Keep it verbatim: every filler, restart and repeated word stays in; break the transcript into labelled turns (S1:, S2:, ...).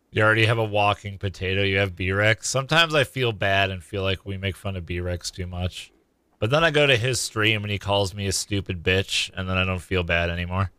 S1: You already have a walking potato. You have BRex. Sometimes I feel bad and feel like we make fun of BRex too much. But then I go to his stream and he calls me a stupid bitch, and then I don't feel bad anymore.